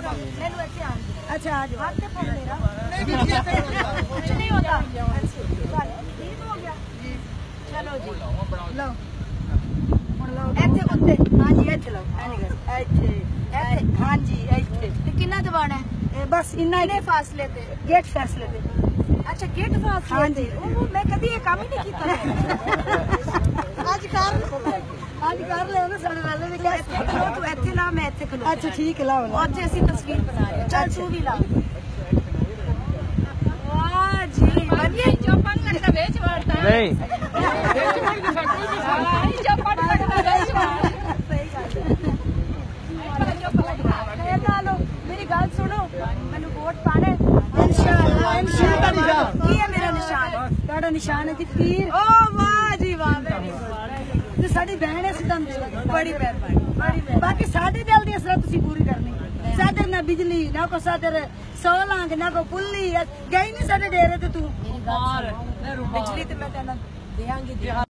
अच्छा आ जाओ। कुछ नहीं होता। चलो जी लो ਇੱਥੇ हाँ जी ਇੱਥੇ ਲਓ हाँ जी ਇੱਥੇ कितना दबाना है? बस इन्ना ही फासले पे गेट फैसले पे अच्छा गेट फासले हाँ जी मैं कभी ये काम ही नहीं किया आज कर ले ना सारे वाले ने क्या खलो तू ਇੱਥੇ ਲਾ मैं ਇੱਥੇ खलो अच्छा ठीक है लाओ और जैसी तस्वीर बना रहे चल तू भी ला वाह जी बढ़िया जो पंग लगता बेच वारता है नहीं जो पंग लगता बेच वारता मेरी गल सुनो मैंने वोट पाने इंशाल्लाह इंशाल्लाह की है मेरा निशान ਤੁਹਾਡਾ ਨਿਸ਼ਾਨ ਹੈ ਜੀ ਪੀਰ ओ वाह जी वाह ਤੇ ਸਾਡੀ ਭੈਣ ਹੈ ਸਿੱਧਾ बड़ी मेहरबानी ਬਾਕੀ ਸਾਡੇ ਦਿਲ ਦੀ ਅਸਰ ਤੁਸੀਂ ਪੂਰੀ ਕਰਨੀ ਸਾਦਰ ਨਾ ਬਿਜਲੀ ਨਾ ਕੋ ਸਾਦਰ ਸੋਲਾਂਗ ਨਾ ਕੋ ਪੁੱਲੀ ਗਈ ਨਹੀਂ ਸਾਡੇ ਡੇਰੇ ਤੇ ਤੂੰ बिजली तो मैं देंगी